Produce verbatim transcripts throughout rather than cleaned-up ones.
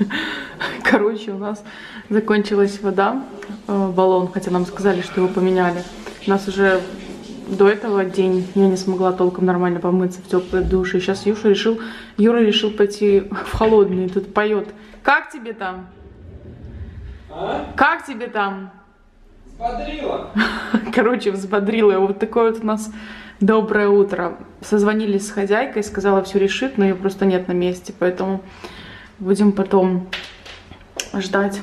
Короче, у нас закончилась вода, баллон, хотя нам сказали, что его поменяли. У нас уже до этого день я не смогла толком нормально помыться в теплой душе. И сейчас Юша решил, Юра решил пойти в холодный, тут поет. Как тебе там? А? Как тебе там? Взбодрила. Короче, взбодрила. Вот такое вот у нас доброе утро. Созвонились с хозяйкой, сказала, все решит, но ее просто нет на месте, поэтому будем потом ждать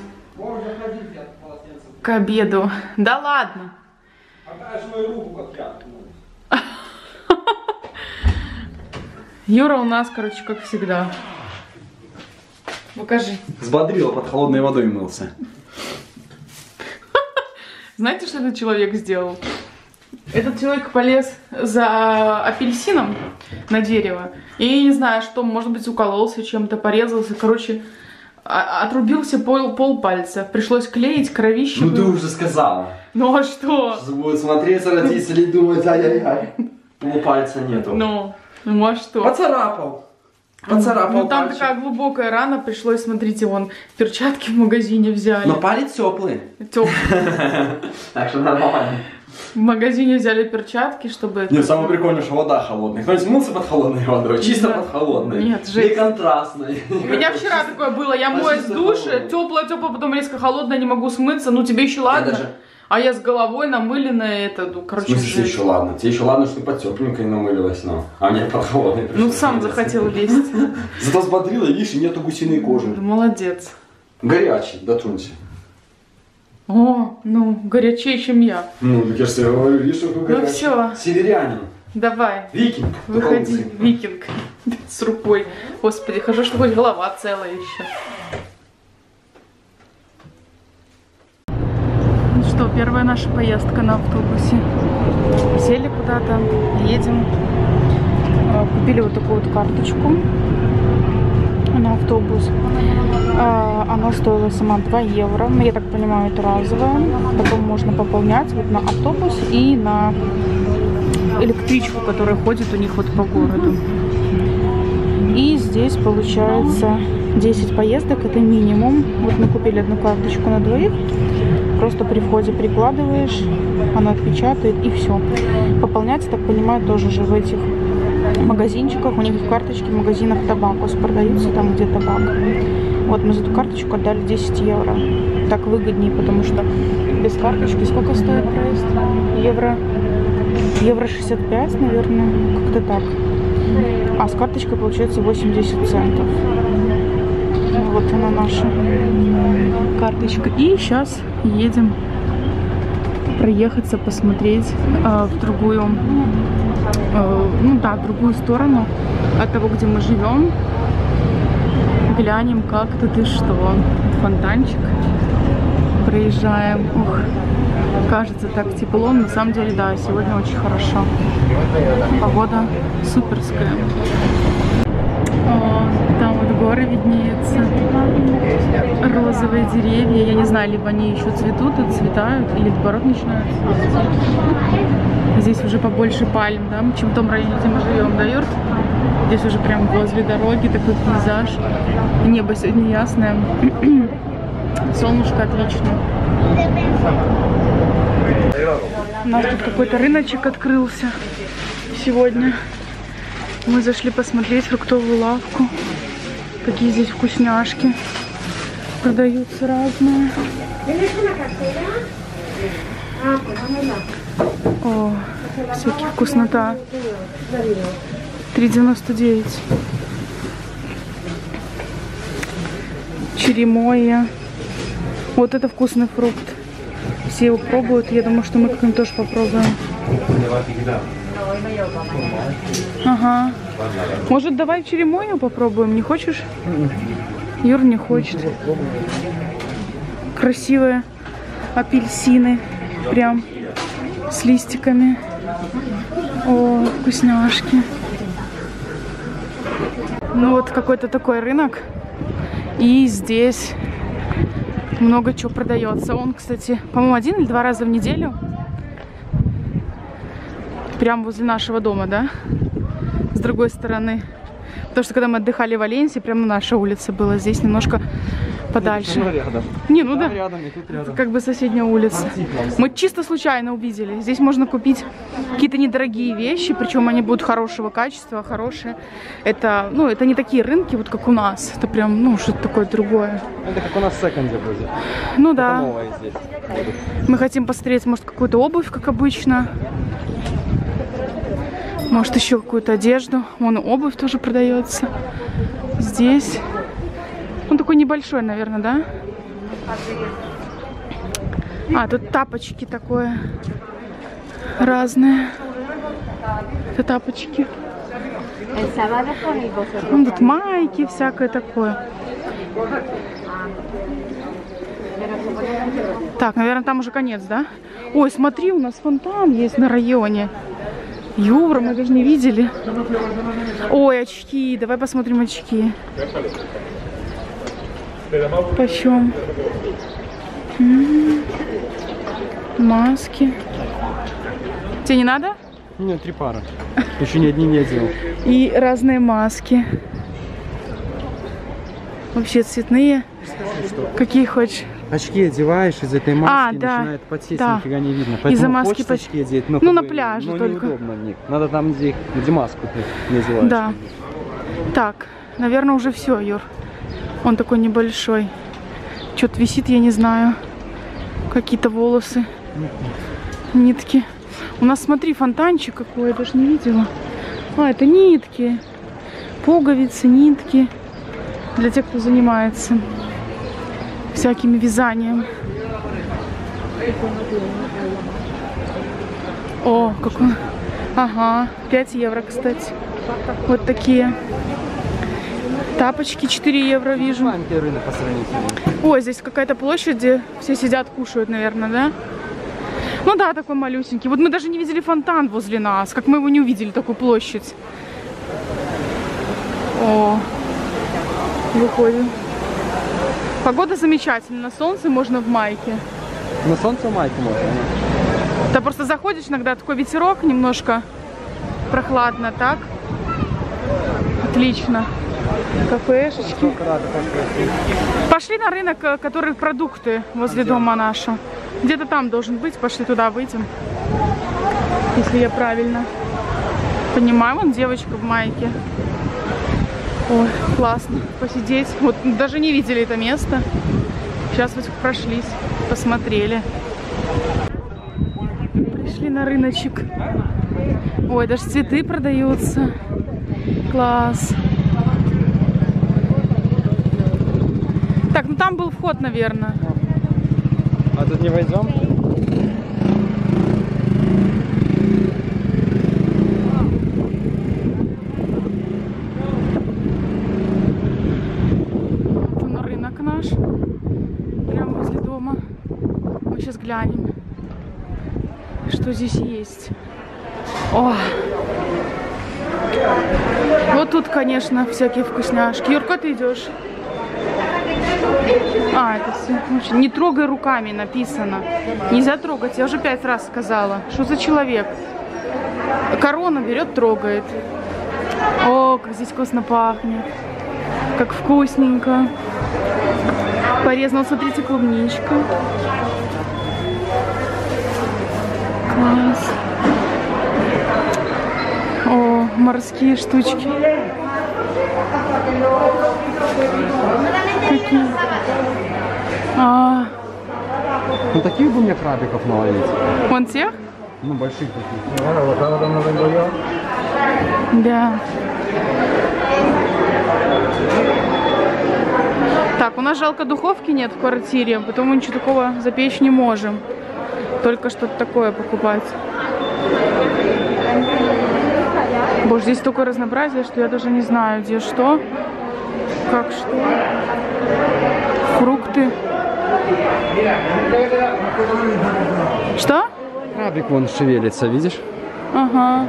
к обеду. Да ладно. Покажешь мою руку, как я. Юра у нас, короче, как всегда. Покажи. Взбодрила, под холодной водой мылся. Знаете, что этот человек сделал? Этот человек полез за апельсином на дерево. И я не знаю, что, может быть, укололся чем-то, порезался. Короче, отрубился пол, пол пальца. Пришлось клеить, кровище. Ну было. ты уже сказала. Ну а что? Сейчас будут смотреться родители и думать, ай-яй-яй. Пол пальца нету. Ну, ну а что? Поцарапал. Поцарапал. Ну там пальчик. такая глубокая рана, пришлось, смотрите, вон, перчатки в магазине взяли. Но палец теплый. Теплый. Так что нормально. В магазине взяли перчатки, чтобы... Не, самое прикольное, что вода холодная. Кто-нибудь мылся под холодной водой? Чисто под холодной. Нет, жесть. Не контрастной. У меня вчера такое было, я моюсь в душе, теплая-теплая, потом резко холодная, не могу смыться, ну тебе еще ладно. Даже... А я с головой намыленная, это, ну, короче, в смысле, еще ладно? Тебе еще ладно, что под тепленькой намылилась, но... А мне под холодной пришлось. Ну, сам захотел лезть. Зато взбодрила, видишь, и нету гусиной кожи. Молодец. Горячий, дотронься. О, ну, горячее, чем я. Ну, я же тебе говорю, видишь, какой горячий. Ну, все. Северянин. Давай. Викинг. Выходи, викинг. С рукой. Господи, хорошо, что хоть голова целая еще. Ну что, первая наша поездка на автобусе. Сели куда-то, едем. Купили вот такую вот карточку на автобус. Она стоила сама два евро. Я так понимаю, это разовая. Потом можно пополнять вот на автобус и на электричку, которая ходит у них вот по городу. И здесь получается десять поездок, это минимум. Вот мы купили одну карточку на двоих. Просто при входе прикладываешь, она отпечатает и все. Пополнять, так понимаю, тоже же в этих магазинчиках. У них в карточке в магазинах табакос продаются, там где табак. Вот мы за эту карточку отдали десять евро. Так выгоднее, потому что без карточки сколько стоит проезд? Евро. Евро шестьдесят пять, наверное, как-то так. А с карточкой получается восемьдесят центов. Вот она наша карточка. И сейчас едем проехаться, посмотреть э, в другую, э, ну да, в другую сторону от того, где мы живем. Глянем, как тут и что. Фонтанчик. Проезжаем. Ух, кажется так тепло. На самом деле, да, сегодня очень хорошо. Погода суперская. О, там вот горы виднеются. Розовые деревья. Я не знаю, либо они еще цветут, отцветают, или наоборот начинают. Здесь уже побольше пальм, да, чем в том районе, где мы живем, да, Юрт? Здесь уже прям возле дороги такой пейзаж. Небо сегодня ясное. Солнышко отличное. У нас тут какой-то рыночек открылся сегодня. Мы зашли посмотреть фруктовую лавку. Какие здесь вкусняшки продаются разные. О, всякие вкуснота. три девяносто девять. Черемоя. Вот это вкусный фрукт. Все его пробуют. Я думаю, что мы как-нибудь тоже попробуем. Ага. Может, давай черемою попробуем? Не хочешь? Юр не хочет. Красивые апельсины. Прям с листиками. О, вкусняшки. Ну вот какой-то такой рынок. И здесь много чего продается. Он, кстати, по-моему, один или два раза в неделю. Прямо возле нашего дома, да? С другой стороны Потому что когда мы отдыхали в Валенсии, прямо на нашей улице было. Здесь немножко подальше. Ну, рядом. Не, ну Там да. рядом, и тут рядом. Как бы соседняя улица. Мы чисто случайно увидели. Здесь можно купить какие-то недорогие вещи, причем они будут хорошего качества, хорошие. Это, ну, это не такие рынки, вот как у нас. Это прям, ну, что-то такое другое. Это как у нас в секонде будет. Ну Это да. новое здесь будет. Мы хотим посмотреть, может, какую-то обувь, как обычно. Может, еще какую-то одежду. Вон обувь тоже продается. Здесь. Он такой небольшой, наверное, да? А, тут тапочки такое. Разные. Это тапочки. Ну, тут майки, всякое такое. Так, наверное, там уже конец, да? Ой, смотри, у нас фонтан есть на районе. Юра, мы даже не видели. Ой, очки. Давай посмотрим очки. Почем? М-м-м. Маски. Тебе не надо? Нет, три пары. Еще ни одни не делал. И разные маски. Вообще цветные. Какие хочешь? Очки одеваешь, из этой маски А, да, начинает потеть, да. нифига не видно. Из-за Поэтому маски хочется поч- очки одеть, но Ну, как на бы, пляже ну, только. неудобно в них. Надо там, где, где маску ты не одеваешь. Да. Так, наверное, уже все, Юр. Он такой небольшой. Что-то висит, я не знаю. Какие-то волосы. Нитки. У нас, смотри, фонтанчик какой, я даже не видела. А, это нитки. Пуговицы, нитки. Для тех, кто занимается всякими вязанием. О, какой. Ага, пять евро, кстати. Вот такие. Тапочки четыре евро вижу. Маленький рынок по сравнению с ним. Ой, здесь какая-то площадь, где все сидят, кушают, наверное, да? Ну да, такой малюсенький. Вот мы даже не видели фонтан возле нас. Как мы его не увидели, такую площадь. О, выходим. Погода замечательная. На солнце можно в майке. На солнце майку можно. Да просто заходишь иногда, такой ветерок, немножко прохладно, так? Отлично. Кафешечки. Пошли на рынок, который продукты возле дома наша. Где-то там должен быть. Пошли туда, выйдем. Если я правильно понимаю. Вон девочка в майке. Ой, классно. Посидеть. Вот даже не видели это место. Сейчас вот прошлись, посмотрели. Пришли на рыночек. Ой, даже цветы продаются. Класс. Так, ну там был вход, наверное. А тут не войдем? Вот он, рынок наш. Прямо возле дома. Мы сейчас глянем, что здесь есть. О! Вот тут, конечно, всякие вкусняшки. Юрка, ты идешь? А, это все. Не трогай руками написано. Нельзя трогать. Я уже пять раз сказала. Что за человек? Корона берет, трогает. О, как здесь вкусно пахнет. Как вкусненько. Порезано. Вот смотрите, клубничка. Класс. О, морские штучки. Какие? А, Ну таких бы мне крабиков наловить. вон тех? Ну больших таких. Да. Так, у нас жалко духовки нет в квартире, потому ничего такого запечь не можем. Только что-то такое покупать. Боже, здесь столько разнообразия, что я даже не знаю, где что, как что. Фрукты. Что? Крабик вон шевелится, видишь? Ага.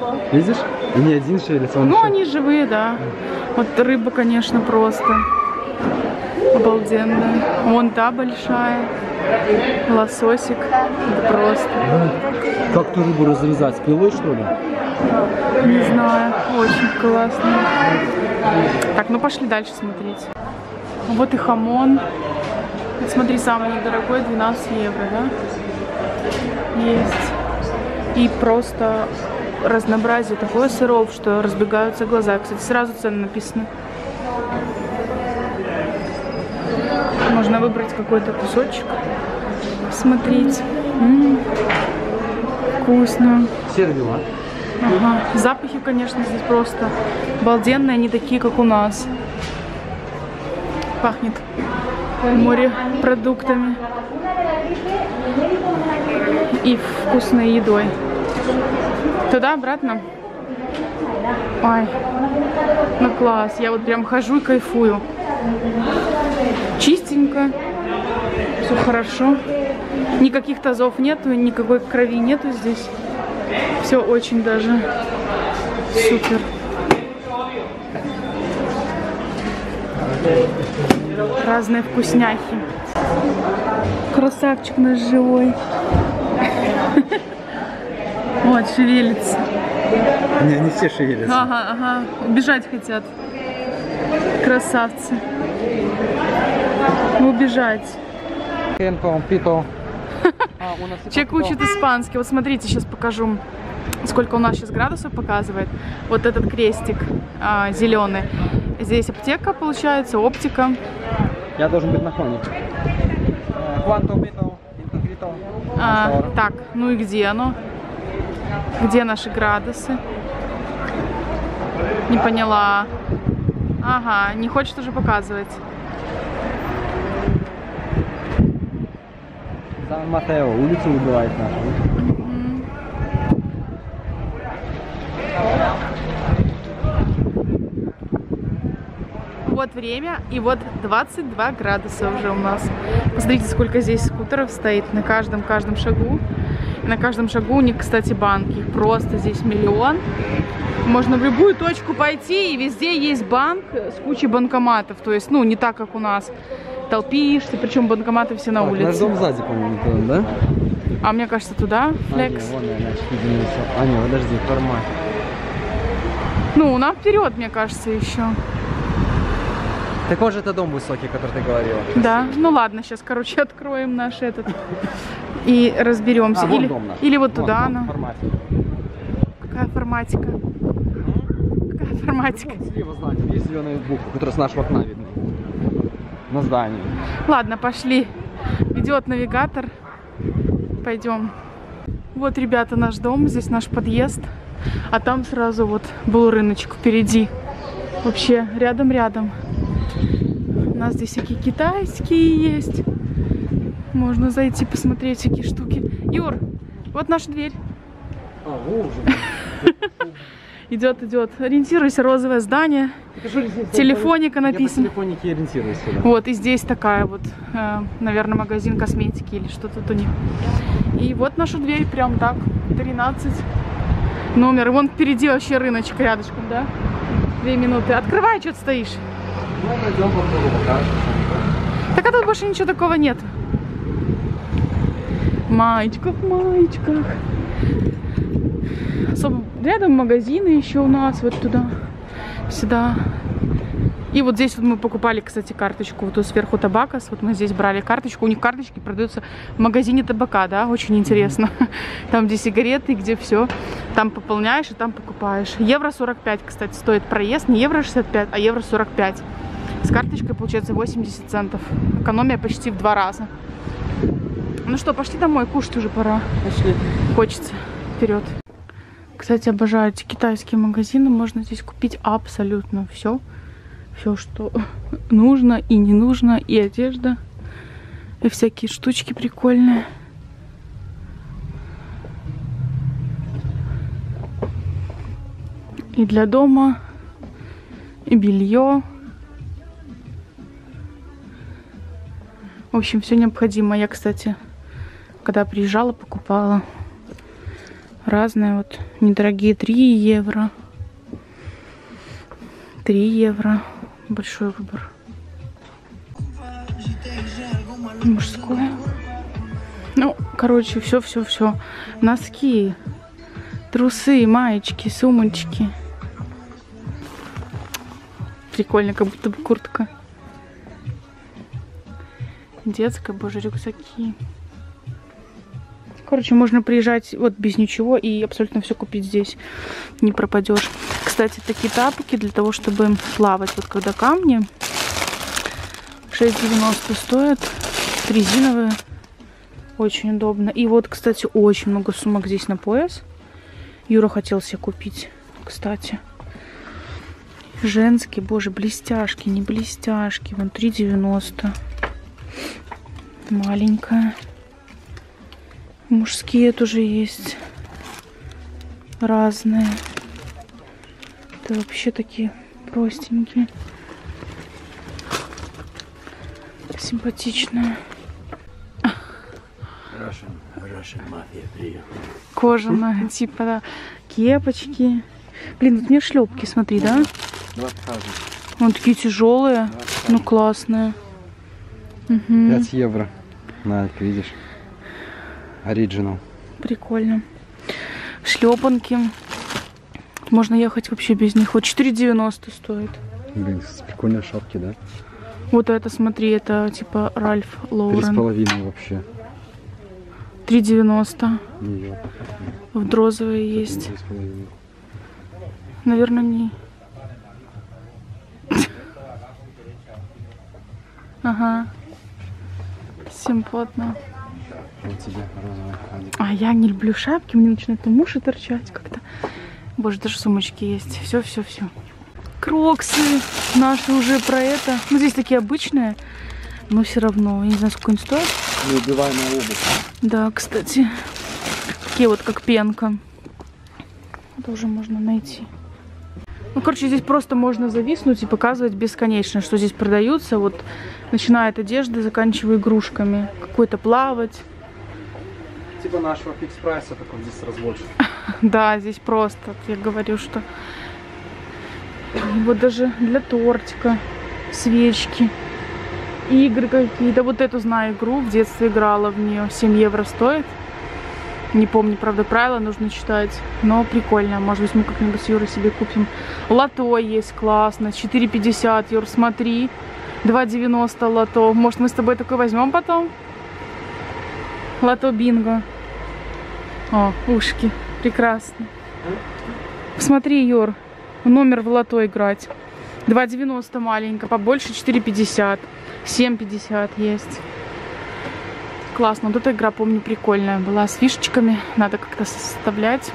Видишь? И не один шевелится. Он Ну, еще... они живые, да. Вот рыба, конечно, просто. Обалденно. Вон та большая. Лососик. Просто. Как ту рыбу разрезать? С пилой, что ли? Не знаю. Очень классно. Так, ну пошли дальше смотреть. Вот и хамон. Вот смотри, самый недорогой, двенадцать евро, да? Есть. И просто разнообразие такое сыров, что разбегаются глаза. Кстати, сразу цены написаны. Можно выбрать какой-то кусочек, посмотреть. М-м-м. Вкусно. Сервила. Ага. Запахи, конечно, здесь просто обалденные, они такие, как у нас. Пахнет морепродуктами и вкусной едой. Туда, обратно? Ой, ну класс, я вот прям хожу и кайфую. Чистенько, все хорошо. Никаких тазов нету, никакой крови нету здесь. Все очень даже супер. Разные вкусняхи. Красавчик наш живой. Вот, шевелится. Не, не все шевелятся. Ага, ага. Убежать хотят. Красавцы. Убежать. Человек учит испанский. Вот смотрите, сейчас покажу, сколько у нас сейчас градусов показывает. Вот этот крестик а, зеленый. Здесь аптека получается, оптика. Я должен быть на фоне. А, так, ну и где оно? Где наши градусы? Не поняла. Ага, не хочет уже показывать. Сан-Матео, улицу выбивает нашу. Mm-hmm. Вот время, и вот двадцать два градуса уже у нас. Посмотрите, сколько здесь скутеров стоит на каждом каждом шагу. И на каждом шагу у них, кстати, банки. Их просто здесь миллион. Можно в любую точку пойти, и везде есть банк с кучей банкоматов. То есть, ну, не так, как у нас. Толпишься, причем банкоматы все на Так, улице. наш дом сзади, по-моему, да? А мне кажется, туда, флекс. А, не, вон, значит, а, не, подожди, формат. Ну, нам вперед, мне кажется, еще. Так вот же это дом высокий, который ты говорила. Да, ну ладно, сейчас, короче, откроем наш этот и разберемся. А, вон или, дом наш. или вот Вон, туда, вон, ну. форматик. Какая форматика? Какая форматика? Вон слева здание, есть зеленая буква, которая с нашего окна видна. На здании. Ладно, пошли. Ведет навигатор. Пойдем. Вот, ребята, наш дом. Здесь наш подъезд. А там сразу вот был рыночек впереди. Вообще рядом-рядом. У нас здесь всякие китайские есть. Можно зайти посмотреть всякие штуки. Юр, вот наша дверь. А, вот уже. Идет, идет. Ориентируйся, розовое здание. Телефоника написано. Я по телефонике ориентируюсь сюда. Вот, и здесь такая вот, э, наверное, магазин косметики или что-то тут у них. И вот наша дверь, прям так, тринадцать. Номер. И вон впереди вообще рыночек рядышком, да? Две минуты. Открывай, что ты стоишь. Ну, пойдем покажем. Так а тут больше ничего такого нет. Маечках, маечках. Особо рядом магазины еще у нас, вот туда, сюда. И вот здесь вот мы покупали, кстати, карточку, вот тут сверху табакас, вот мы здесь брали карточку, у них карточки продаются в магазине табака, да, очень интересно. Там, где сигареты, где все, там пополняешь и там покупаешь. Евро сорок пять, кстати, стоит проезд, не евро шестьдесят пять, а евро сорок пять. С карточкой получается восемьдесят центов, экономия почти в два раза. Ну что, пошли домой, кушать уже пора. Пошли. Хочется. Вперед. Кстати, обожаю эти китайские магазины. Можно здесь купить абсолютно все. Все, что нужно и не нужно. И одежда. И всякие штучки прикольные. И для дома. И белье. В общем, все необходимое. Я, кстати, когда приезжала, покупала. Разные вот недорогие, три евро. три евро. Большой выбор. Мужское. Ну, короче, все-все-все. Носки, трусы, маечки, сумочки. Прикольно, как будто бы куртка. Детская, боже, рюкзаки. Короче, можно приезжать вот без ничего и абсолютно все купить здесь. Не пропадешь. Кстати, такие тапки для того, чтобы плавать. Вот когда камни. шесть девяносто стоят. Резиновые. Очень удобно. И вот, кстати, очень много сумок здесь на пояс. Юра хотел себе купить, кстати. Женские, боже, блестяшки, не блестяшки. Вон три девяносто. Маленькая. Мужские тоже есть. Разные. Это вообще такие простенькие. Симпатичные. Russian, Russian mafia приехала. Кожаная, типа, да. Кепочки. Блин, тут мне шлепки, смотри, да? Вон такие тяжелые, ну классные. Угу. пять евро. На, видишь. Оригинал. Прикольно. Шлепанки. Можно ехать вообще без них. Вот четыре девяносто стоит. Блин, прикольные шапки, да? Вот это, смотри, это типа Ральф Лоурен. Три с половиной вообще. три девяносто. Ее. Вот розовые есть. Три с половиной. Наверное, не. Ага. Симпотно. Вот тебе розовый адик. А я не люблю шапки, мне начинают там уши торчать как-то. Боже, даже сумочки есть. Все, все, все. Кроксы наши уже про это. Ну, здесь такие обычные, но все равно. Я не знаю, сколько они стоят. Неубиваемая обувь. Да, кстати. Такие вот, как пенка. Тоже можно найти. Ну, короче, здесь просто можно зависнуть и показывать бесконечно, что здесь продаются. Вот, начиная от одежды, заканчивая игрушками. Какой-то плавать. Типа нашего фикс-прайса, только здесь разводчик. Да, здесь просто. Я говорю, что... И вот даже для тортика. Свечки. Игры какие-то. Вот эту знаю игру. В детстве играла в нее. семь евро стоит. Не помню, правда, правила нужно читать. Но прикольно. Может быть, мы как-нибудь с Юрой себе купим. Лото есть классно. четыре пятьдесят. Юр, смотри. два девяносто лото. Может, мы с тобой такой возьмем потом? Лото бинго. О, ушки. Прекрасно. Посмотри, Юр. Номер в лото играть. два девяносто маленько. Побольше четыре пятьдесят. семь пятьдесят есть. Классно. Вот эта игра, помню, прикольная была. С фишечками. Надо как-то составлять.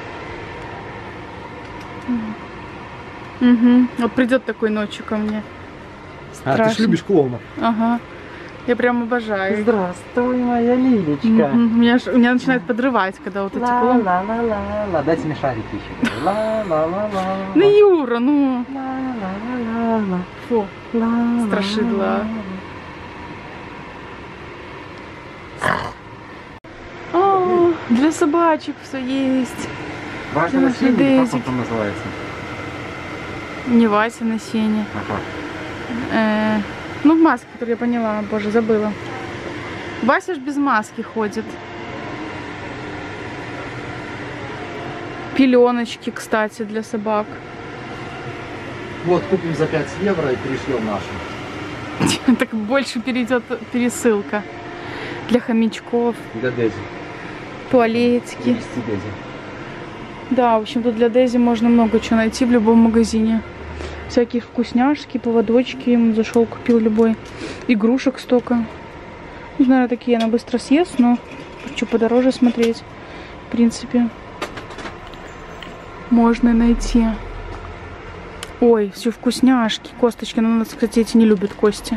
Угу. Вот придет такой ночью ко мне. Страшно. А, ты ж любишь клоунов. Ага. Я прям обожаю. Здравствуй, моя Лилечка. Угу. Меня, ж- меня начинает подрывать, когда вот эти клоуны. Ла-ла-ла-ла-ла. Дайте мне шарики еще. Ла-ла-ла-ла. Ну, Юра, ну. Ла-ла-ла-ла-ла. Фу. Страшила. О, для собачек все есть. Важно Для на сене, нашей как Дейзи. он там называется? Не Вася на сене. Ага. Э, ну, в маске, которую я поняла. Боже, забыла. Вася ж без маски ходит. Пеленочки, кстати, для собак. Вот, купим за пять евро и перешлем нашим. Так больше перейдет пересылка. Для хомячков, Для Дези. туалетики. Перевести Дези. Да, в общем, тут для Дейзи можно много чего найти в любом магазине. Всякие вкусняшки, поводочки. Ему зашел, купил любой. Игрушек столько. Не знаю, такие она быстро съест, но хочу подороже смотреть. В принципе, можно найти. Ой, все вкусняшки, косточки. Но у нас, кстати, эти не любят кости.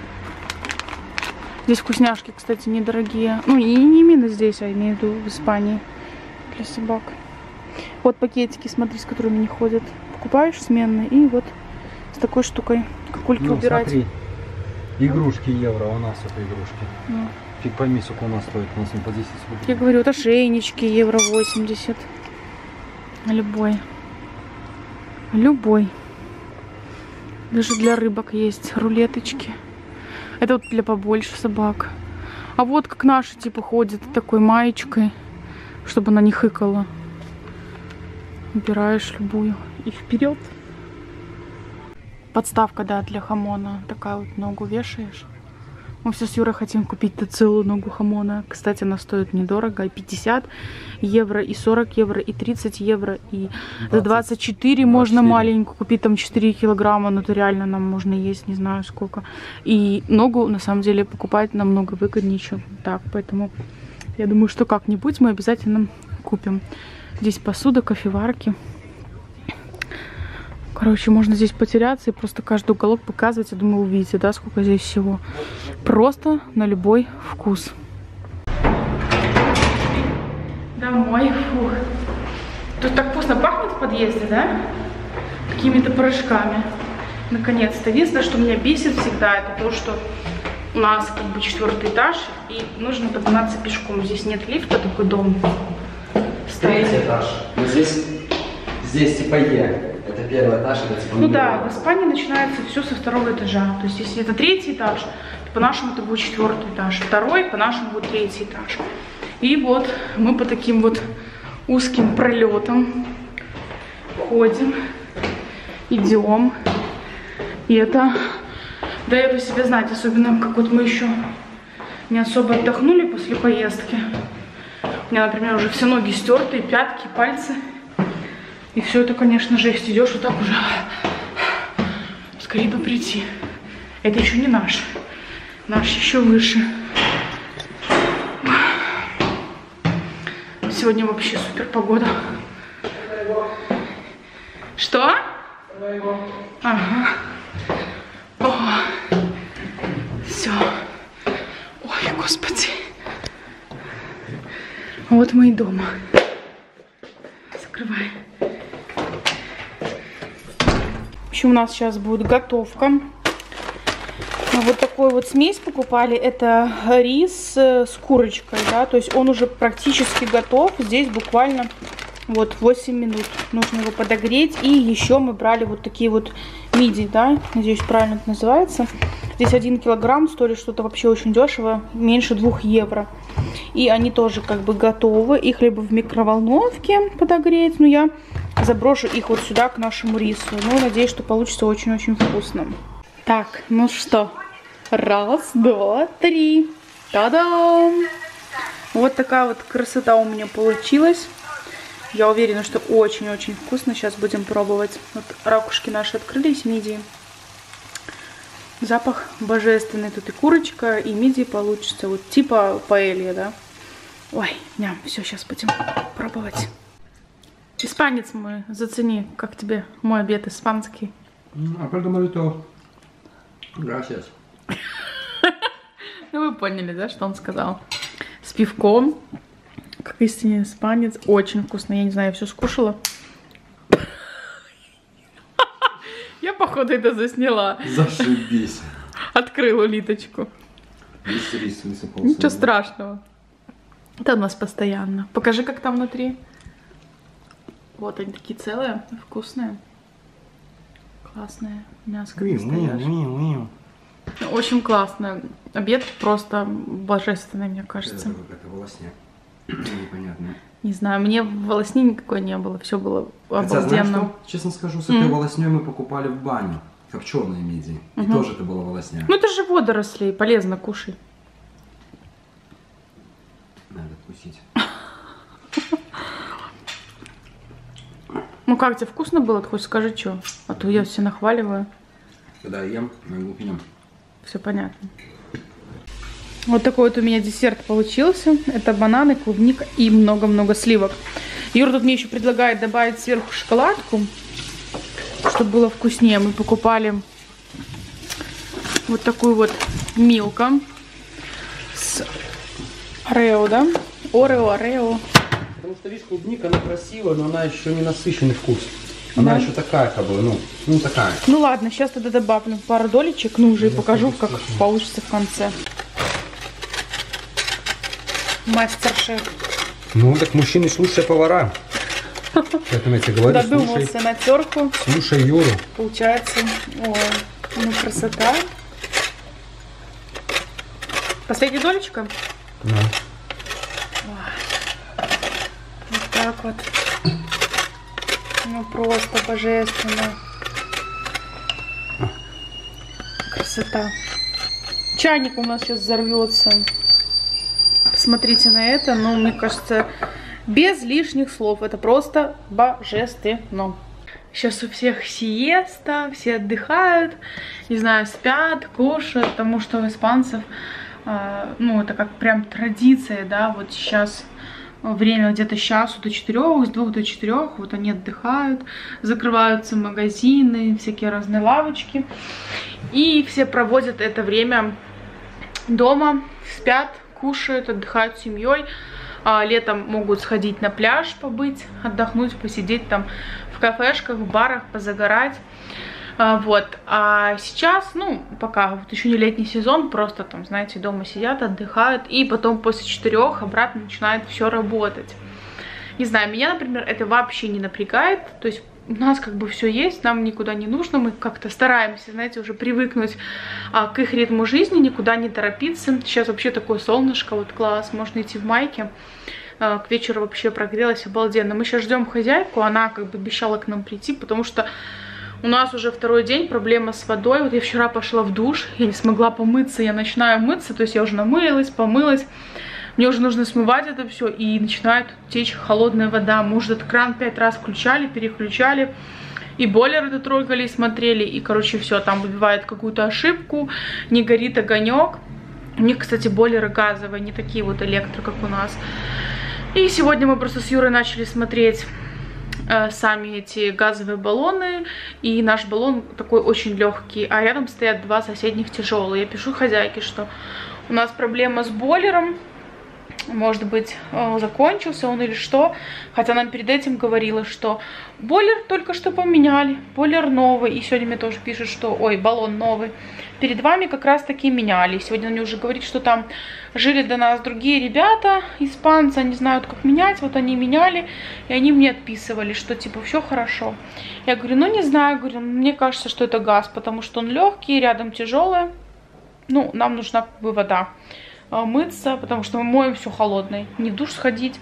Здесь вкусняшки, кстати, недорогие. Ну, и не именно здесь, а имею в виду в Испании. Для собак. Вот пакетики, смотри, с которыми не ходят. Покупаешь сменные и вот с такой штукой. Какульки Ну, убирать. смотри. Игрушки евро, у нас это игрушки. Ну. Фиг пойми, сколько у нас стоит. У нас не по десять рублей. Я говорю, вот ошейнички евро восемьдесят. Любой. Любой. Даже для рыбок есть рулеточки. Это вот для побольше собак. А вот как наши типа ходят такой маечкой, чтобы она не хыкала. Выбираешь любую и вперед. Подставка, да, для хамона. Такая вот ногу вешаешь. Мы все с Юрой хотим купить-то целую ногу хамона. Кстати, она стоит недорого. И пятьдесят евро, и сорок евро, и тридцать евро. И двадцать, за двадцать четыре можно маленькую купить, там четыре килограмма. Но это реально нам можно есть, не знаю сколько. И ногу, на самом деле, покупать намного выгоднее, чем так. Поэтому я думаю, что как-нибудь мы обязательно купим. Здесь посуда, кофеварки. Короче, можно здесь потеряться и просто каждый уголок показывать. Я думаю, увидите, да, сколько здесь всего. Просто на любой вкус. Домой, фух. Тут так вкусно пахнет в подъезде, да? Какими-то порошками. Наконец-то. Единственное, что меня бесит всегда, это то, что у нас как бы четвертый этаж, и нужно подниматься пешком. Здесь нет лифта, такой дом. Третий этаж. Но здесь, здесь типа Е. Это первый этаж, это типа... Ну да, в Испании начинается все со второго этажа. То есть, если это третий этаж, то по-нашему это будет четвертый этаж. Второй, по-нашему, будет третий этаж. И вот мы по таким вот узким пролетам ходим, идем. И это дает о себе знать, особенно как вот мы еще не особо отдохнули после поездки. У меня, например, уже все ноги стертые, пятки, пальцы. И все это, конечно, жесть. Идешь вот так уже. Скорее бы прийти. Это еще не наш. Наш еще выше. Сегодня вообще супер погода. Что? Ага. О. Все. Ой, господи. Вот мы и дома. Закрываем. В общем, у нас сейчас будет готовка. Вот такую вот смесь покупали. Это рис с курочкой, да, то есть он уже практически готов. Здесь буквально вот восемь минут. Нужно его подогреть. И еще мы брали вот такие вот мидии, да, надеюсь, правильно это называется. Здесь один килограмм стоит что-то вообще очень дешево, меньше двух евро. И они тоже как бы готовы. Их либо в микроволновке подогреть, но я заброшу их вот сюда к нашему рису. Ну, надеюсь, что получится очень-очень вкусно. Так, ну что, раз, два, три. Та-дам! Вот такая вот красота у меня получилась. Я уверена, что очень-очень вкусно. Сейчас будем пробовать. Вот ракушки наши открылись, мидии. Запах божественный. Тут и курочка, и мидии получится. Вот типа паэлья, да? Ой, ням, все, сейчас будем пробовать. Испанец мой, зацени, как тебе мой обед испанский. Апarte marito. Gracias. Ну вы поняли, да, что он сказал? С пивком, как истинный испанец, очень вкусно. Я не знаю, я все скушала. Я, походу, это засняла. Зашибись. Открыла улиточку. Рис, рис, высыпался. Ничего страшного. Это у нас постоянно. Покажи, как там внутри. Вот они такие целые, вкусные. Классные. Мяско настоящее. Очень классно. Обед просто божественный, мне кажется. Это какая-то волосня. Непонятно. Не знаю, мне волосни никакой не было. Все было Хотя, обалденно. знаешь что? Честно скажу, с этой mm. волосней мы покупали в баню. Копченые мидии. И угу. тоже это была волосня. Ну это же водоросли, полезно, кушай. Надо вкусить. Ну как, тебе вкусно было? Ты хоть скажи, что? А то я все нахваливаю. Когда ем, на глупенем. Все понятно. Вот такой вот у меня десерт получился. Это бананы, клубника и много-много сливок. Юра тут мне еще предлагает добавить сверху шоколадку, чтобы было вкуснее. Мы покупали вот такую вот Милка с Орео, да? Орео, Орео. Потому что, видишь, клубника, она красивая, но она еще не насыщенный вкус. Она да. еще такая, как бы, ну, ну такая. Ну ладно, сейчас тогда добавлю пару долечек, ну уже и покажу, как получится в конце. Мастер-шеф. Ну, так мужчины слушай повара. Поэтому я тебе говорю, додумался слушай, на терку. Слушай Юру. Получается, ой, ну красота. Последняя долечка? Да. Вот так вот. Ну просто божественно. Красота. Чайник у нас сейчас взорвется. Посмотрите на это. Ну, мне кажется, без лишних слов. Это просто божественно. Сейчас у всех сиеста, все отдыхают, не знаю, спят, кушают, потому что у испанцев, э, ну, это как прям традиция, да, вот сейчас время где-то с часу до четырех, с двух до четырех, вот они отдыхают, закрываются магазины, всякие разные лавочки, и все проводят это время дома, спят, кушают, отдыхают с семьей. А, летом могут сходить на пляж, побыть, отдохнуть, посидеть там в кафешках, в барах, позагорать. А, вот. А сейчас, ну, пока вот еще не летний сезон, просто там, знаете, дома сидят, отдыхают, и потом после четырех обратно начинает все работать. Не знаю, меня, например, это вообще не напрягает, то есть у нас как бы все есть, нам никуда не нужно, мы как-то стараемся, знаете, уже привыкнуть а, к их ритму жизни, никуда не торопиться. Сейчас вообще такое солнышко, вот класс, можно идти в майке, а, к вечеру вообще прогрелась обалденно. Мы сейчас ждем хозяйку, она как бы обещала к нам прийти, потому что у нас уже второй день проблема с водой. Вот я вчера пошла в душ, я не смогла помыться, я начинаю мыться, то есть я уже намылилась, помылась. Мне уже нужно смывать это все, и начинает течь холодная вода. Мы уже этот кран пять раз включали, переключали, и бойлеры трогали, смотрели, и, короче, все, там выбивает какую-то ошибку, не горит огонек. У них, кстати, бойлеры газовые, не такие вот электро, как у нас. И сегодня мы просто с Юрой начали смотреть э, сами эти газовые баллоны, и наш баллон такой очень легкий, а рядом стоят два соседних тяжелые. Я пишу хозяйке, что у нас проблема с бойлером. Может быть, закончился он или что. Хотя нам перед этим говорила, что бойлер только что поменяли, бойлер новый. И сегодня мне тоже пишут, что, ой, баллон новый. Перед вами как раз таки меняли. Сегодня мне уже говорит, что там жили до нас другие ребята, испанцы, они знают, как менять. Вот они меняли, и они мне отписывали, что типа все хорошо. Я говорю, ну не знаю, говорю, мне кажется, что это газ, потому что он легкий, рядом тяжелый. Ну, нам нужна как бы вода. Мыться, потому что мы моем все холодное. Не в душ сходить,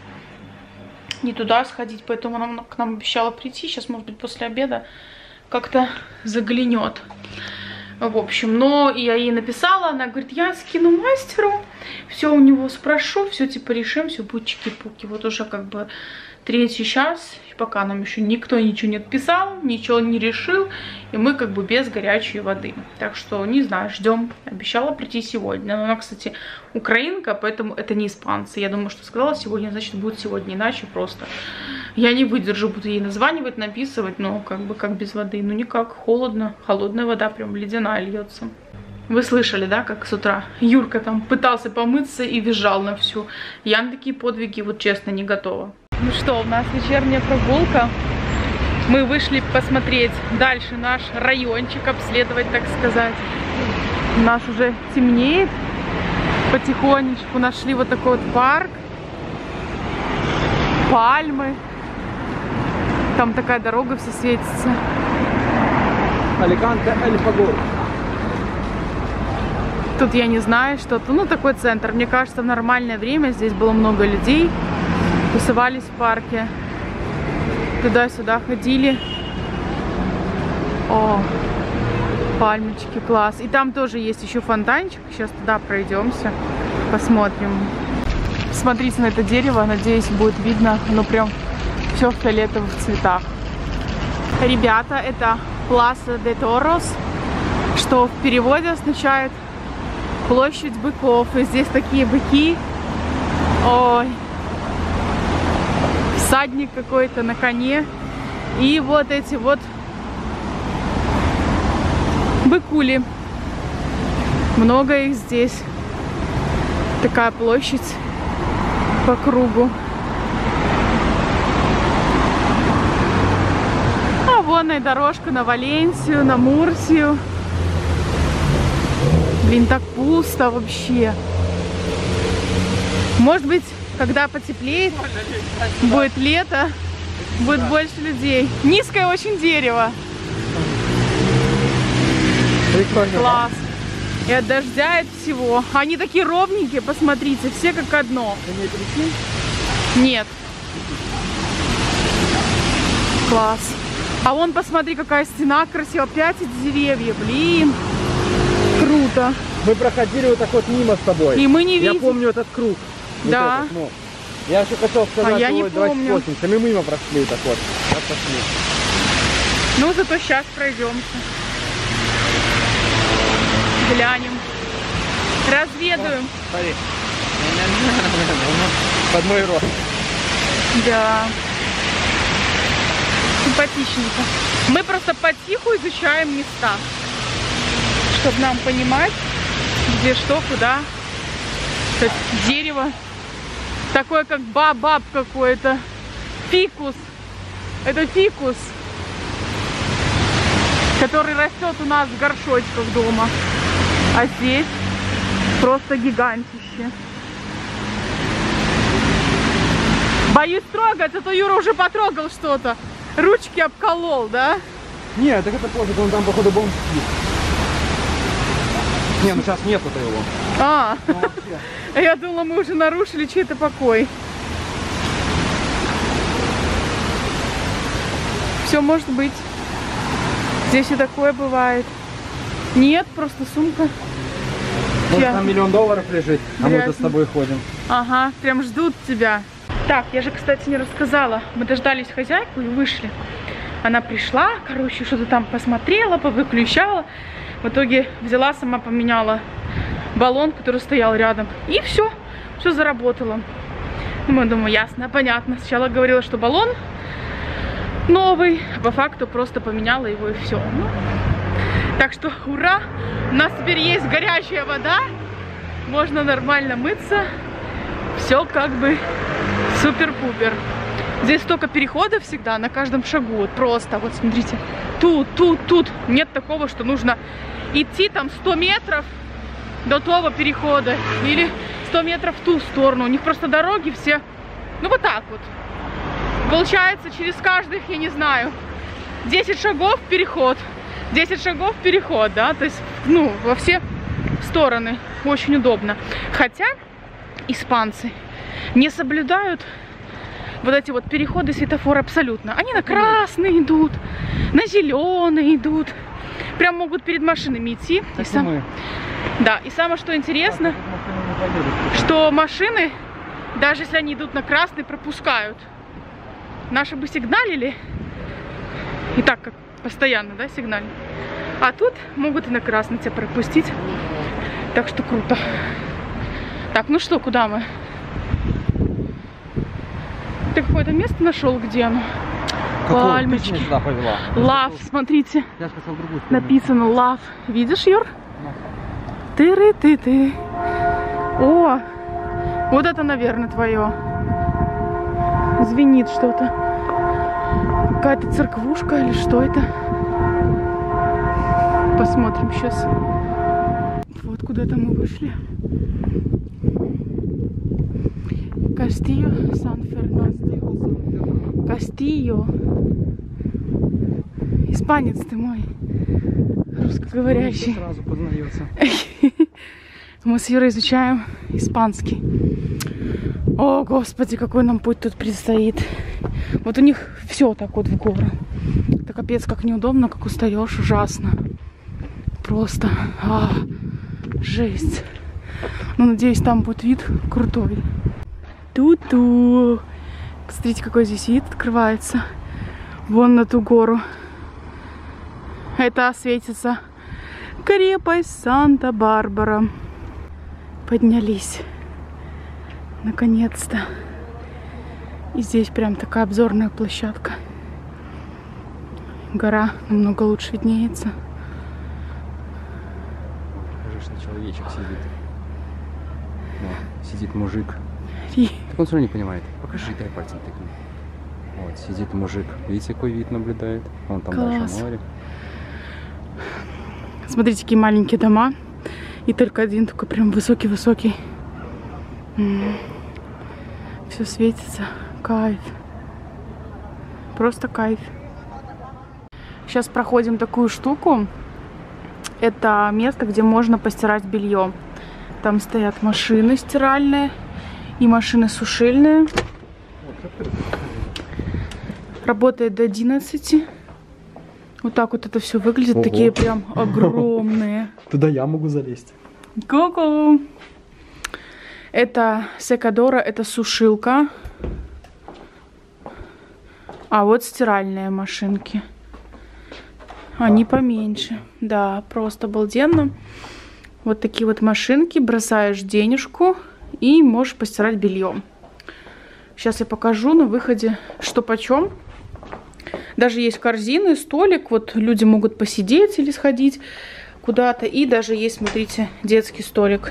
не туда сходить. Поэтому она к нам обещала прийти. Сейчас, может быть, после обеда как-то заглянет. В общем, но я ей написала, она говорит, я скину мастеру, все у него спрошу, все типа решим, все будет чики-пуки. Вот уже как бы третий час, пока нам еще никто ничего не отписал, ничего не решил, и мы как бы без горячей воды. Так что, не знаю, ждем. Обещала прийти сегодня. Но она, кстати, украинка, поэтому это не испанцы. Я думаю, что сказала сегодня, значит, будет сегодня, иначе просто. Я не выдержу, буду ей названивать, написывать, но как бы как без воды. Ну никак, холодно, холодная вода прям ледяная льется. Вы слышали, да, как с утра Юрка там пытался помыться и визжал на всю. Я на такие подвиги, вот честно, не готова. Ну что, у нас вечерняя прогулка. Мы вышли посмотреть дальше наш райончик, обследовать, так сказать. У нас уже темнеет. Потихонечку нашли вот такой вот парк. Пальмы. Там такая дорога, все светится. Аликанте Эль Фагор. Тут я не знаю, что-то, ну такой центр. Мне кажется, в нормальное время здесь было много людей. Тусовались в парке. Туда-сюда ходили. О, пальмочки, класс. И там тоже есть еще фонтанчик. Сейчас туда пройдемся, посмотрим. Смотрите на это дерево, надеюсь, будет видно. Оно прям все в фиолетовых цветах. Ребята, это Plaza de Toros, что в переводе означает площадь быков. И здесь такие быки. Ой. Всадник какой-то на коне. И вот эти вот быкули. Много их здесь. Такая площадь по кругу. А вон и дорожка на Валенсию, на Мурсию. Блин, так пусто вообще. Может быть, когда потеплеет, будет лето, будет больше людей. Низкое очень дерево. Прикольно. Класс. И от дождя, и от всего. Они такие ровненькие, посмотрите, все как одно. Нет. Класс. А вон, посмотри, какая стена красивая. Опять эти деревья, блин. Круто. Мы проходили вот так вот мимо с тобой. И мы не видим. Я помню этот круг. Вот да. этот, ну. Я еще хотел сказать, а я не помню. восемьдесят, мы мимо прошли так вот. Так пошли. Ну, зато сейчас пройдемся. Глянем. Разведаем. О, смотри. Под мой рост. Да. Симпатичненько. Мы просто потиху изучаем места, чтобы нам понимать, где что, куда. Это дерево. Такое, как бабаб какой-то. Фикус. Это фикус, который растет у нас в горшочках дома. А здесь просто гигантище. Боюсь трогать, а то Юра уже потрогал что-то. Ручки обколол, да? Нет, так это пофиг, он там походу бомж спит. Не, ну сейчас нету-то его. А, ну, я думала, мы уже нарушили чей-то покой. Все может быть. Здесь и такое бывает. Нет, просто сумка. Вот Я... там миллион долларов лежит, а мы-то с тобой ходим. Ага, прям ждут тебя. Так, я же, кстати, не рассказала. Мы дождались хозяйку и вышли. Она пришла, короче, что-то там посмотрела, повыключала. В итоге взяла, сама поменяла баллон, который стоял рядом. И все, все заработало. Ну, я думаю, ясно, понятно. Сначала говорила, что баллон новый, а по факту просто поменяла его и все. Ну, так что ура! У нас теперь есть горячая вода. Можно нормально мыться. Все как бы супер-пупер. Здесь столько переходов всегда на каждом шагу. Вот просто, вот смотрите. Тут, тут, тут. Нет такого, что нужно идти там сто метров до того перехода. Или сто метров в ту сторону. У них просто дороги все, ну вот так вот. Получается, через каждых, я не знаю, десять шагов переход. десять шагов переход, да. То есть, ну, во все стороны. Очень удобно. Хотя испанцы не соблюдают вот эти вот переходы светофора абсолютно. Они на красный идут, на зеленый идут. Прям могут перед машинами идти. И сам... Да, и самое что интересно, что машины, даже если они идут на красный, пропускают. Наши бы сигналили. И так, как постоянно, да, сигналили. А тут могут и на красный тебя пропустить. Так что круто. Так, ну что, куда мы? Ты какое-то место нашел, где оно? Пальмочки. Ты сюда повела? Лав, смотрите. Я хотел в другую сторону. Написано лав. Видишь, Юр? Ты-ры-ты-ты. О, вот это, наверное, твое. Звенит что-то. Какая-то церквушка или что это? Посмотрим сейчас. Вот куда-то мы вышли. Кастильо Сан-Фернандо. Кастильо. Испанец ты мой. Русскоговорящий. Сразу познается. Мы с Юрой изучаем испанский. О, господи, какой нам путь тут предстоит. Вот у них все так вот в гору. Это капец, как неудобно, как устаешь, ужасно. Просто а, жесть. Но надеюсь, там будет вид крутой. Ту-ту. Посмотрите, какой здесь вид открывается. Вон на ту гору. Это светится крепость Санта-Барбара. Поднялись. Наконец-то. И здесь прям такая обзорная площадка. Гора намного лучше виднеется. Покажи, что человечек сидит. Вот, сидит мужик. И... Так он все равно не понимает. Покажи, дай пальцем тыкни. Вот, сидит мужик. Видите, какой вид наблюдает? Вон там Класс. дальше море. Смотрите, какие маленькие дома. И только один такой прям высокий-высокий. Все светится. Кайф. Просто кайф. Сейчас проходим такую штуку. Это место, где можно постирать белье. Там стоят машины стиральные и машины сушильные. Работает до одиннадцати. Вот так вот это все выглядит. Ого. Такие прям огромные. Туда я могу залезть. Ку-ку. Это секадора, это сушилка. А вот стиральные машинки. Они поменьше. Да, просто обалденно. Вот такие вот машинки. Бросаешь денежку и можешь постирать белье. Сейчас я покажу на выходе, что почем. Даже есть корзины, столик. Вот люди могут посидеть или сходить куда-то. И даже есть, смотрите, детский столик.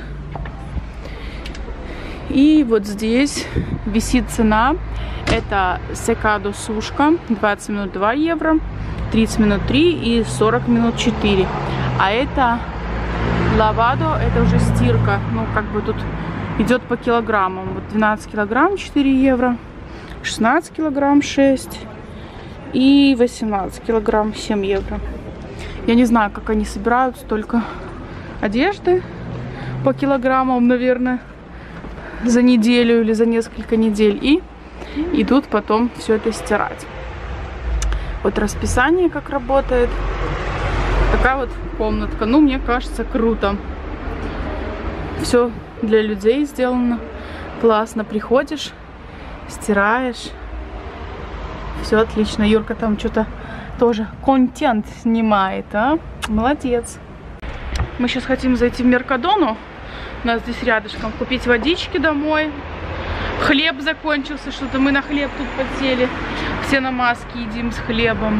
И вот здесь висит цена. Это секадо сушка. двадцать минут два евро. тридцать минут три и сорок минут четыре. А это лавадо, это уже стирка. Ну, как бы тут идет по килограммам. Вот двенадцать килограмм четыре евро. шестнадцать килограмм шесть. И восемнадцать килограмм семь евро. Я не знаю, как они собирают столько одежды по килограммам, наверное, за неделю или за несколько недель. И идут потом все это стирать. Вот расписание, как работает. Такая вот комнатка. Ну, мне кажется, круто. Все для людей сделано. Классно. Приходишь, стираешь. Все отлично. Юрка там что-то тоже контент снимает, а? Молодец. Мы сейчас хотим зайти в Меркадону. У нас здесь рядышком. Купить водички домой. Хлеб закончился. Что-то мы на хлеб тут подсели. Все намазки едим с хлебом.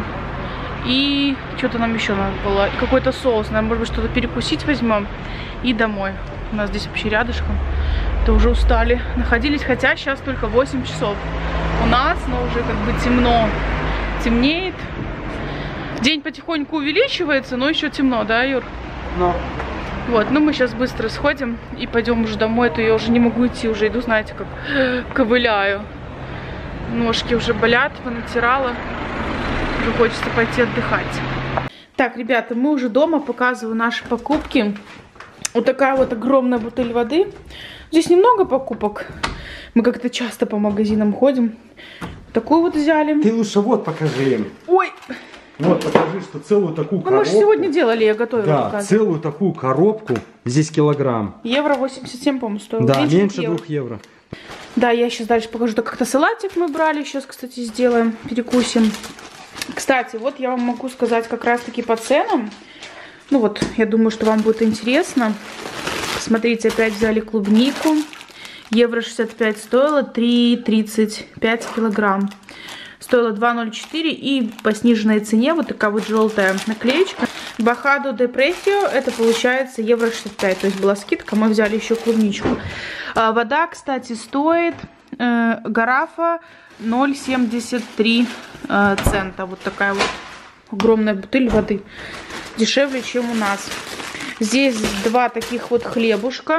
И что-то нам еще надо было. Какой-то соус. Нам, может быть, что-то перекусить возьмем. И домой. У нас здесь вообще рядышком. То уже устали. Находились, хотя сейчас только восемь часов. У нас, но уже как бы темно. Темнеет. День потихоньку увеличивается, но еще темно, да, Юр? Но. Вот, ну мы сейчас быстро сходим и пойдем уже домой. А то я уже не могу идти, уже иду, знаете, как ковыляю. Ножки уже болят, понатирала. Уже хочется пойти отдыхать. Так, ребята, мы уже дома. Показываю наши покупки. Вот такая вот огромная бутыль воды. Здесь немного покупок. Мы как-то часто по магазинам ходим. Такую вот взяли. Ты лучше вот покажи им. Ой! Вот покажи, что целую такую коробку. Ну, мы же сегодня делали, я готовила. Да, показывать. Целую такую коробку. Здесь килограмм. Евро восемьдесят семь, по-моему, стоило. Да, меньше, меньше евро. двух евро. Да, я сейчас дальше покажу. Так как-то салатик мы брали. Сейчас, кстати, сделаем, перекусим. Кстати, вот я вам могу сказать как раз-таки по ценам. Ну вот, я думаю, что вам будет интересно. Смотрите, опять взяли клубнику. Евро шестьдесят пять стоило, три тридцать пять килограмм. Стоило два ноль четыре, и по сниженной цене вот такая вот желтая наклеечка. Бахадо де Пресио, это получается евро шестьдесят пять, то есть была скидка, мы взяли еще клубничку. А, вода, кстати, стоит э, гарафа ноль семьдесят три э, цента. Вот такая вот огромная бутыль воды. Дешевле, чем у нас. Здесь два таких вот хлебушка.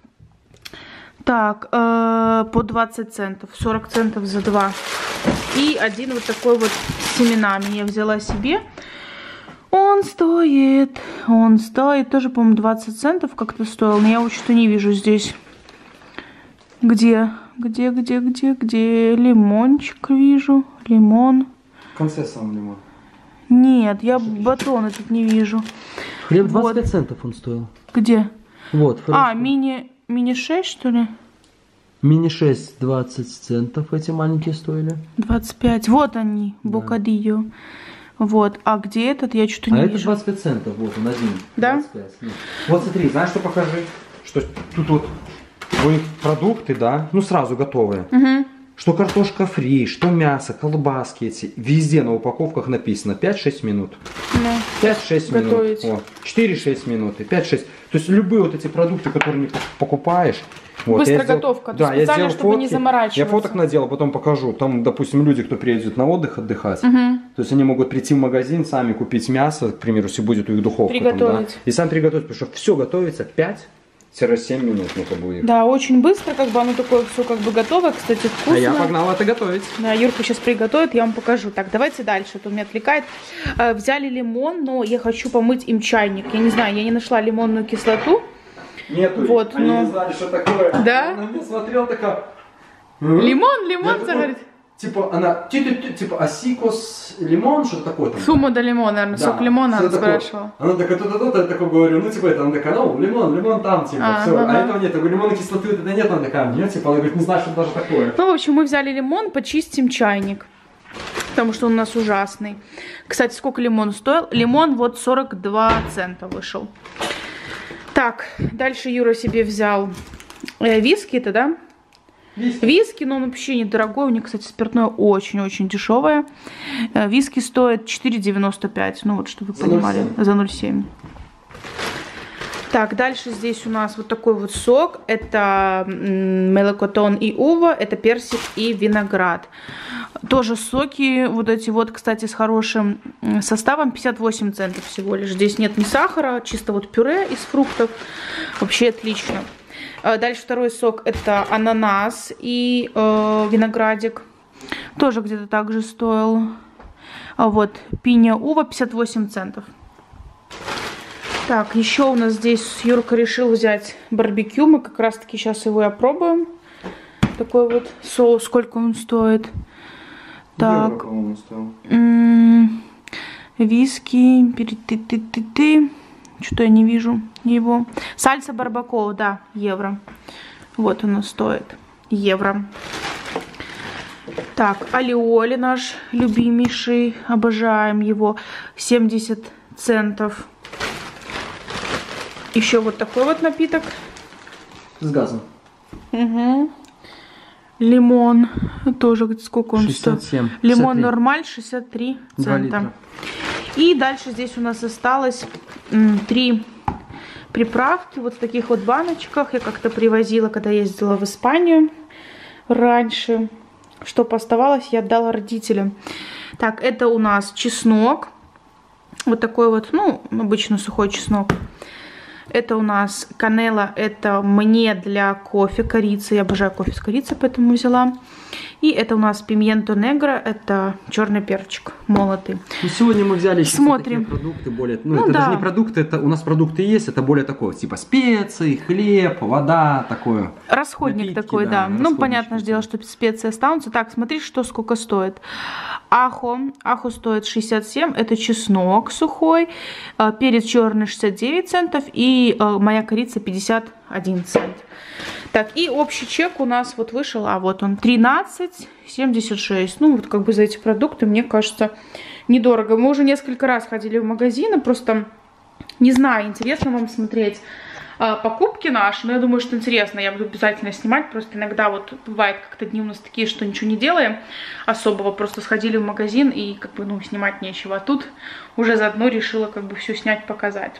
Так, э, по двадцать центов, сорок центов за два. И один вот такой вот с семенами я взяла себе. Он стоит, он стоит тоже, по-моему, двадцать центов как-то стоил. Но я вот что-то не вижу здесь. Где, где, где, где, где? Лимончик вижу, лимон. В конце сам лимон. Нет, я батона тут не вижу. Хлеб двадцать пять вот. центов он стоил. Где? Вот. А, мини, мини шесть, что ли? Мини шесть двадцать центов эти маленькие стоили. двадцать пять. Вот они, Да. бокадильо. Вот. А где этот? Я что-то не а вижу. это двадцать пять центов, вот он один. Да? двадцать пять. Ну. Вот смотри, знаешь, что покажи? Что тут вот у них продукты, да, ну сразу готовые. Угу. Что картошка фри, что мясо, колбаски эти. Везде на упаковках написано пять-шесть минут. Да. пять-шесть минут. Готовить. Вот. четыре-шесть минут. пять-шесть. То есть любые вот эти продукты, которые ты покупаешь. Вот, Быстро я сделал- готовка. То Да, есть я специально, сделал чтобы фотки. не заморачиваться. Я фоток наделал, потом покажу. Там, допустим, люди, кто приедет на отдых отдыхать. Угу. То есть они могут прийти в магазин, сами купить мясо, к примеру, если будет у них духовка. Там, да, Приготовить. и сам приготовить, потому что все готовится пять семь минут, ну-ка будет. Да, очень быстро, как бы оно такое все как бы готово, кстати, вкусно. А я погнал это готовить. Да, Юрка сейчас приготовит, я вам покажу. Так, давайте дальше, это у меня отвлекает. Э, взяли лимон, но я хочу помыть им чайник. Я не знаю, я не нашла лимонную кислоту. Нету, вот, они но... не знали, что такое. Да? Она на меня смотрела такая... Лимон, лимон, такой, говорит. Типа, она, типа, асикос, лимон, что-то такое там. Сумо да лимон, наверное, Да, сок лимона она такое. спрашивала. Она такая, то-то-то, я такой говорю, ну, типа, это, она такая, ну, лимон, лимон там, типа, А, все. ага. А этого нет, я говорю, лимонной кислоты это нет, она такая, нет, типа, она говорит, не знаю, что это даже такое. Ну, в общем, мы взяли лимон, почистим чайник, потому что он у нас ужасный. Кстати, сколько лимон стоил? Лимон вот сорок два цента вышел. Так, дальше Юра себе взял э, виски, это, да? Виски. Виски, но он вообще недорогой. У них, кстати, спиртное очень-очень дешевое. Э, виски стоит четыре девяносто пять. Ну, вот, чтобы вы понимали. За ноль семь. Так, дальше здесь у нас вот такой вот сок. Это мелокотон и ува. Это персик и виноград. Тоже соки вот эти вот, кстати, с хорошим составом. пятьдесят восемь центов всего лишь. Здесь нет ни сахара, чисто вот пюре из фруктов. Вообще отлично. Дальше второй сок это ананас и э, виноградик. Тоже где-то так же стоил. Вот, пиня ува пятьдесят восемь центов. Так, еще у нас здесь Юрка решил взять барбекю. Мы как раз таки сейчас его и опробуем. Такой вот соус, сколько он стоит. Так, м-м, виски, ты-ты-ты-ты. Что-то я не вижу его. Сальса барбакоа, да, евро. Вот оно стоит. Евро. Так, алиоли наш любимейший. Обожаем его. семьдесят центов. Еще вот такой вот напиток. С газом. Угу. Лимон. Тоже сколько он шестьдесят семь. стоит? Лимон нормаль шестьдесят три цента. литра. И дальше здесь у нас осталось м, три приправки вот в таких вот баночках. Я как-то привозила, когда ездила в Испанию раньше. Что оставалось, я отдала родителям. Так, это у нас чеснок. Вот такой вот, ну, обычно сухой чеснок. Это у нас канела, это мне для кофе, корица. Я обожаю кофе с корицей, поэтому взяла. И это у нас пимьенто негро, это черный перчик молотый. Ну, сегодня мы взяли Смотрим. продукты более... Ну, Ну, это да. даже не продукты, это у нас продукты есть, это более такое, типа специи, хлеб, вода, такое. Расходник Напитки, такой, да, да. Ну, расходнички. понятное дело, что специи останутся. Так, смотри, что сколько стоит. Ахо. Ахо стоит шестьдесят семь. Это чеснок сухой. э, Перец черный шестьдесят девять центов. И э, моя корица пятьдесят один цент. Так, и общий чек у нас вот вышел. А вот он тринадцать семьдесят шесть. Ну, вот как бы за эти продукты, мне кажется, недорого. Мы уже несколько раз ходили в магазины. Просто не знаю, интересно вам смотреть покупки наши, но я думаю, что интересно, я буду обязательно снимать, просто иногда вот бывает как-то дни у нас такие, что ничего не делаем особого, просто сходили в магазин и как бы, ну, снимать нечего, а тут уже заодно решила как бы все снять, показать.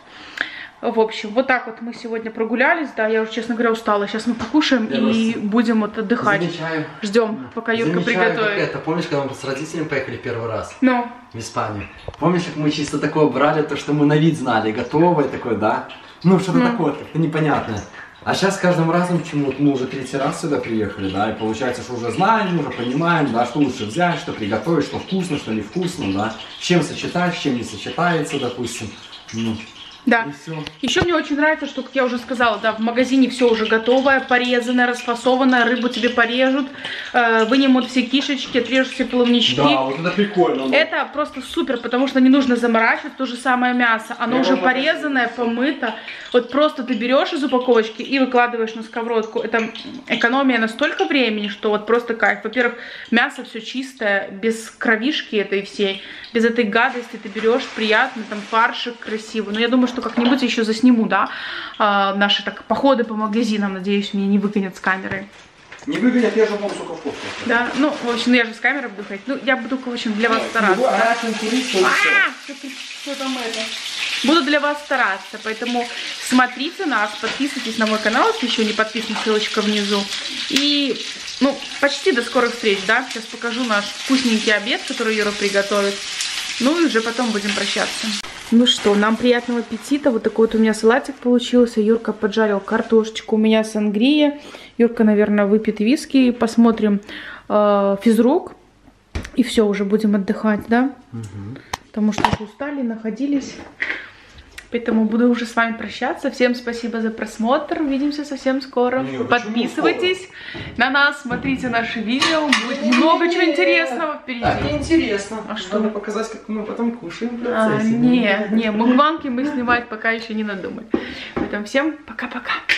В общем, вот так вот мы сегодня прогулялись, да, я уже, честно говоря, устала, сейчас мы покушаем Я и вас будем вот отдыхать. Замечаю. Ждем, пока Юрка Замечаю, приготовит. как это, помнишь, когда мы с родителями поехали первый раз Ну, в Испанию? Помнишь, как мы чисто такое брали, то, что мы на вид знали, готовое такое, да? Ну, что-то Ну. такое, как-то непонятное. А сейчас с каждым разом, почему мы уже третий раз сюда приехали, да, и получается, что уже знаем, уже понимаем, да, что лучше взять, что приготовить, что вкусно, что невкусно, да, с чем сочетать, с чем не сочетается, допустим. Ну, да. и все. Еще мне очень нравится, что, как я уже сказала, да, в магазине все уже готовое, порезанное, расфасованное, рыбу тебе порежут, э, вынимут все кишечки, отрежут все половнички. Да, вот это прикольно. Это просто супер, потому что не нужно заморачивать. То же самое мясо, оно Я уже вам порезанное, помыто. Вот просто ты берешь из упаковочки и выкладываешь на сковородку. Это экономия настолько времени, что вот просто кайф. Во-первых, мясо все чистое, без кровишки этой всей, без этой гадости. Ты берешь приятно, там фаршик красивый. Но я думаю, что как-нибудь еще засниму, да, а, наши так походы по магазинам. Надеюсь, меня не выгонят с камеры. Не выгонят, я же вам сука в Да, ну, в общем, я же с камерой буду ходить. Ну, я буду, в общем, для вас стараться. А, что, ты- что там это? Буду для вас стараться, поэтому смотрите нас, подписывайтесь на мой канал, если еще не подписаны, ссылочка внизу. И, ну, почти до скорых встреч, да? Сейчас покажу наш вкусненький обед, который Юра приготовит. Ну и уже потом будем прощаться. Ну что, нам приятного аппетита. Вот такой вот у меня салатик получился. Юрка поджарил картошечку. У меня сангрия. Юрка, наверное, выпьет виски. Посмотрим э, физрук. И все, уже будем отдыхать, да? Угу. Потому что уже устали, находились. Поэтому буду уже с вами прощаться. Всем спасибо за просмотр. Увидимся совсем скоро. Не, подписывайтесь на нас, смотрите наши видео. Будет не, много не, чего не, интересного впереди. Так интересно. А что? Надо показать, как мы потом кушаем. А, не, не, мукбанки мы снимать пока еще не надумали. Поэтому всем пока-пока.